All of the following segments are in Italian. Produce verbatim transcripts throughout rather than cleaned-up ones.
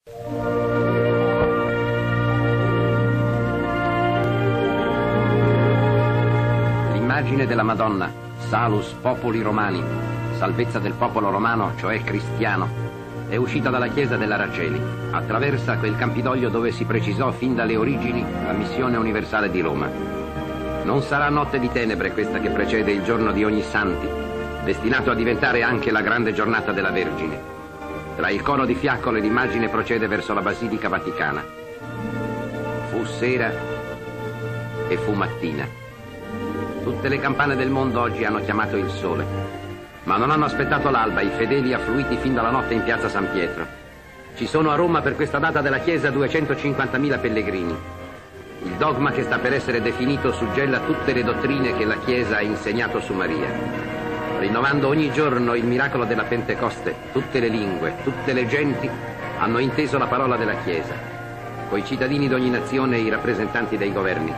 L'immagine della Madonna, Salus Populi Romani, salvezza del popolo romano, cioè cristiano, è uscita dalla chiesa della Rageli, attraversa quel Campidoglio dove si precisò fin dalle origini la missione universale di Roma. Non sarà notte di tenebre questa che precede il giorno di Ognissanti, destinato a diventare anche la grande giornata della Vergine. Tra il coro di fiaccole l'immagine procede verso la Basilica Vaticana. Fu sera e fu mattina. Tutte le campane del mondo oggi hanno chiamato il sole, ma non hanno aspettato l'alba i fedeli affluiti fin dalla notte in piazza San Pietro. Ci sono a Roma per questa data della Chiesa duecentocinquantamila pellegrini. Il dogma che sta per essere definito suggella tutte le dottrine che la Chiesa ha insegnato su Maria. Rinnovando ogni giorno il miracolo della Pentecoste, tutte le lingue, tutte le genti hanno inteso la parola della Chiesa, coi cittadini d'ogni nazione e i rappresentanti dei governi.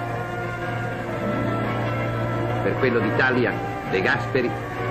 Per quello d'Italia, De Gasperi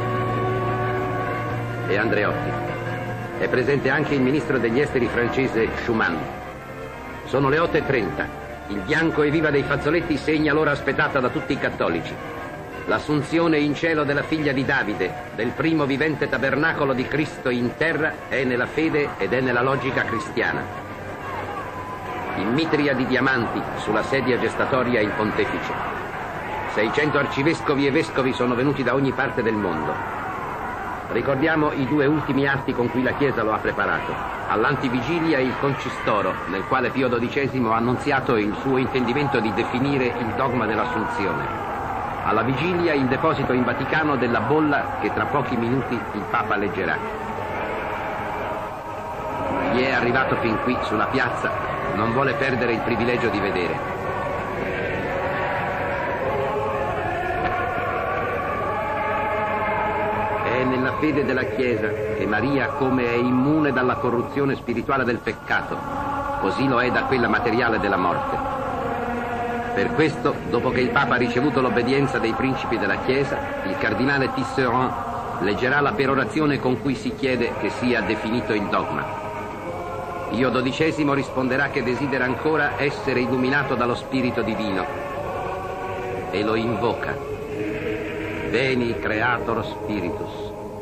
e Andreotti. È presente anche il ministro degli esteri francese Schumann. Sono le otto e trenta. Il bianco e viva dei fazzoletti segna l'ora aspettata da tutti i cattolici. L'assunzione in cielo della figlia di Davide, del primo vivente tabernacolo di Cristo in terra, è nella fede ed è nella logica cristiana. In mitria di diamanti, sulla sedia gestatoria il pontefice. seicento arcivescovi e vescovi sono venuti da ogni parte del mondo. Ricordiamo i due ultimi atti con cui la Chiesa lo ha preparato. All'antivigilia il concistoro, nel quale Pio dodicesimo ha annunziato il suo intendimento di definire il dogma dell'Assunzione. Alla vigilia il deposito in Vaticano della bolla che tra pochi minuti il Papa leggerà. Chi è arrivato fin qui sulla piazza non vuole perdere il privilegio di vedere. È nella fede della Chiesa che Maria, come è immune dalla corruzione spirituale del peccato, così lo è da quella materiale della morte. Per questo, dopo che il Papa ha ricevuto l'obbedienza dei principi della Chiesa, il cardinale Tisserand leggerà la perorazione con cui si chiede che sia definito il dogma. Pio dodicesimo risponderà che desidera ancora essere illuminato dallo Spirito Divino e lo invoca. Veni Creator Spiritus.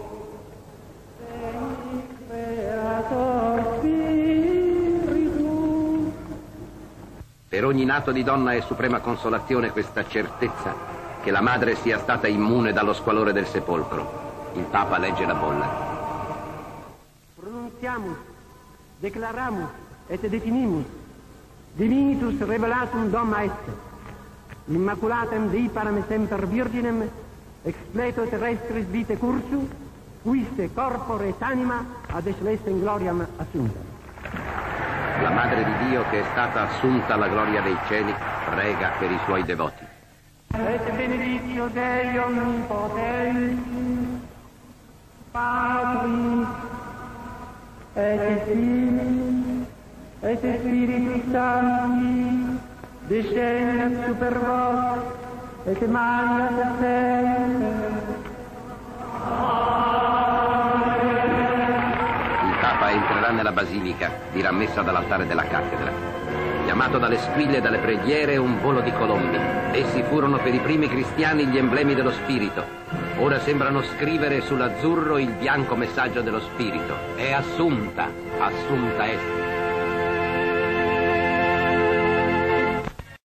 Per ogni nato di donna è suprema consolazione questa certezza che la madre sia stata immune dallo squalore del sepolcro. Il Papa legge la bolla. Pronunziamus, declaramus et definimus divinitus revelatum doma est, immaculatem Dei param semper virginem expleto terrestris vitae cursu, quiste corpore et anima ad ecelestem gloriam assunta. La Madre di Dio, che è stata assunta alla gloria dei cieli, prega per i suoi devoti. Et benedictio Dei omnipotens, Patris, et Filii, et Spiritus Sancti, descendat super vos, et maniat semper. Entrerà nella basilica, dirà messa dall'altare della cattedra. Chiamato dalle squille e dalle preghiere, un volo di colombi. Essi furono per i primi cristiani gli emblemi dello Spirito. Ora sembrano scrivere sull'azzurro il bianco messaggio dello Spirito. È assunta, assunta est.